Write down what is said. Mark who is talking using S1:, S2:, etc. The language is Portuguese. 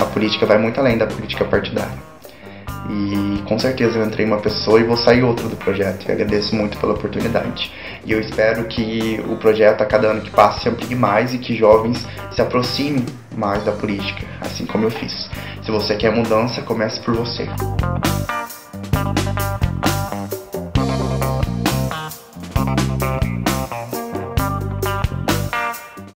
S1: política vai muito além da política partidária. E com certeza eu entrei uma pessoa e vou sair outra do projeto. Eu agradeço muito pela oportunidade. E eu espero que o projeto, a cada ano que passa, se amplie mais e que jovens se aproximem mais da política, assim como eu fiz. Se você quer mudança, comece por você.